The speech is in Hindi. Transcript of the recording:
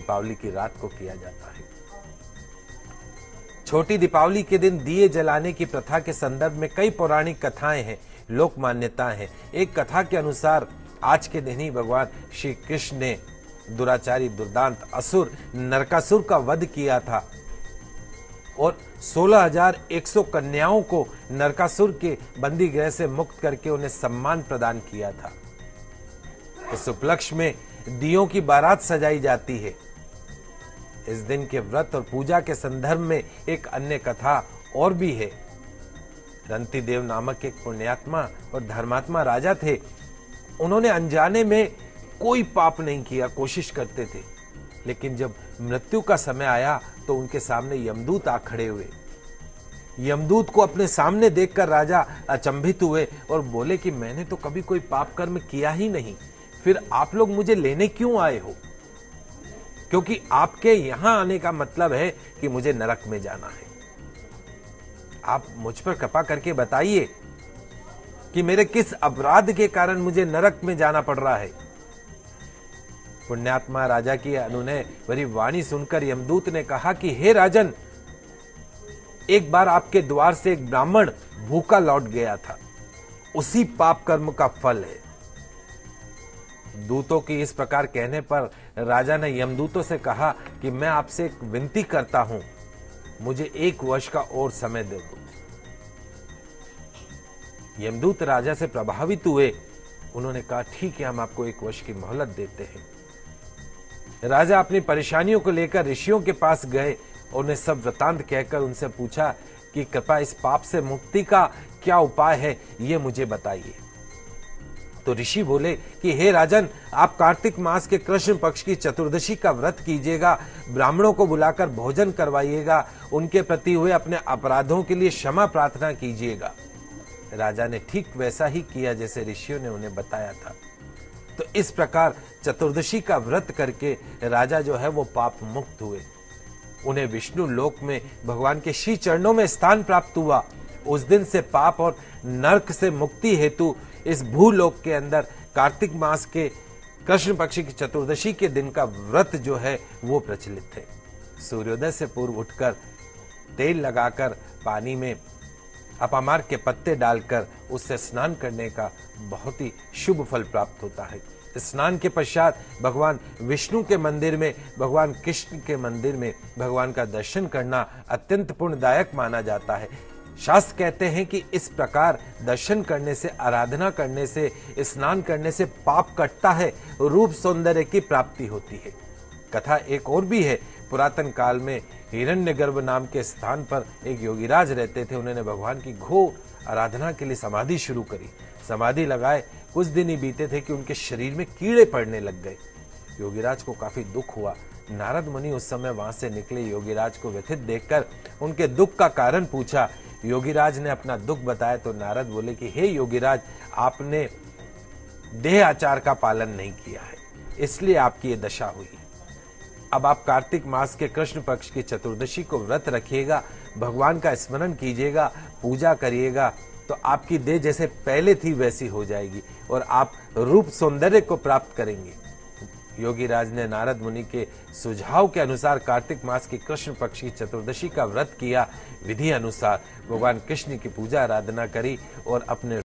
दीपावली की रात को किया जाता है। छोटी दीपावली के दिन दिए जलाने की प्रथा के संदर्भ में कई पौराणिक कथाएं हैं, लोक मान्यताएं हैं। एक कथा के अनुसार आज के दिन ही भगवान श्री कृष्ण ने दुराचारी दुर्दांत असुर नरकासुर का वध किया था और 16,100 कन्याओं को नरकासुर के बंदी गृह से मुक्त करके उन्हें सम्मान प्रदान किया था। इस उपलक्ष्य में दियों की बारात सजाई जाती है। इस दिन के व्रत और पूजा के संदर्भ में एक अन्य कथा और भी है। रंतिदेव नामक एक पुण्यात्मा और धर्मात्मा राजा थे। उन्होंने अनजाने में कोई पाप नहीं किया, कोशिश करते थे, लेकिन जब मृत्यु का समय आया तो उनके सामने यमदूत आ खड़े हुए। यमदूत को अपने सामने देखकर राजा अचंभित हुए और बोले कि मैंने तो कभी कोई पाप कर्म किया ही नहीं, फिर आप लोग मुझे लेने क्यों आए हो? क्योंकि आपके यहां आने का मतलब है कि मुझे नरक में जाना है। आप मुझ पर कृपा करके बताइए कि मेरे किस अपराध के कारण मुझे नरक में जाना पड़ रहा है। पुण्यात्मा राजा की अनुनय भरी वाणी सुनकर यमदूत ने कहा कि हे राजन, एक बार आपके द्वार से एक ब्राह्मण भूखा लौट गया था, उसी पाप कर्म का फल है। दूतों की इस प्रकार कहने पर राजा ने यमदूतों से कहा कि मैं आपसे एक विनती करता हूं, मुझे 1 वर्ष का और समय दे दो। यमदूत राजा से प्रभावित हुए। उन्होंने कहा ठीक है, हम आपको 1 वर्ष की मोहलत देते हैं। राजा अपनी परेशानियों को लेकर ऋषियों के पास गए। उन्हें सब वृतांत कहकर उनसे पूछा कि कृपा इस पाप से मुक्ति का क्या उपाय है, ये मुझे बताइए। तो ऋषि बोले कि हे राजन, आप कार्तिक मास के कृष्ण पक्ष की चतुर्दशी का व्रत कीजिएगा, ब्राह्मणों को बुलाकर भोजन करवाइएगा, उनके प्रति हुए अपने अपराधों के लिए क्षमा प्रार्थना कीजिएगा। राजा ने ठीक वैसा ही किया जैसे ऋषियों ने उन्हें बताया था। तो इस प्रकार चतुर्दशी का व्रत करके राजा जो है वो पाप मुक्त हुए। उन्हें विष्णु लोक में भगवान के श्री चरणों में स्थान प्राप्त हुआ। उस दिन से पाप और नरक से मुक्ति हेतु इस भूलोक के अंदर कार्तिक मास के कृष्ण पक्ष की चतुर्दशी के दिन का व्रत जो है वो प्रचलित है। सूर्योदय से पूर्व उठकर तेल लगाकर पानी में अपामार्क के पत्ते डालकर उससे स्नान करने का बहुत ही शुभ फल प्राप्त होता है। स्नान के पश्चात भगवान विष्णु के मंदिर में, भगवान कृष्ण के मंदिर में भगवान का दर्शन करना अत्यंत पुण्यदायक माना जाता है। शास्त्र कहते हैं कि इस प्रकार दर्शन करने से, आराधना करने से, स्नान करने से पाप कटता है, रूप सौंदर्य की प्राप्ति होती है। कथा एक और भी है। पुरातन काल में हिरण्यगर्भ नाम के स्थान पर एक योगीराज रहते थे। उन्होंने भगवान की घोर आराधना के लिए समाधि शुरू करी। समाधि लगाए कुछ दिन ही बीते थे कि उनके शरीर में कीड़े पड़ने लग गए। योगीराज को काफी दुख हुआ। नारद मुनि उस समय वहां से निकले। योगीराज को व्यथित देखकर उनके दुख का कारण पूछा। योगीराज ने अपना दुख बताया तो नारद बोले कि हे योगीराज, आपने देह आचार का पालन नहीं किया है, इसलिए आपकी ये दशा हुई। अब आप कार्तिक मास के कृष्ण पक्ष की चतुर्दशी को व्रत रखिएगा, भगवान का स्मरण कीजिएगा, पूजा करिएगा, तो आपकी देह जैसे पहले थी वैसी हो जाएगी और आप रूप सौंदर्य को प्राप्त करेंगे। योगीराज ने नारद मुनि के सुझाव के अनुसार कार्तिक मास की कृष्ण पक्ष की चतुर्दशी का व्रत किया। विधि अनुसार भगवान कृष्ण की पूजा आराधना करी और अपने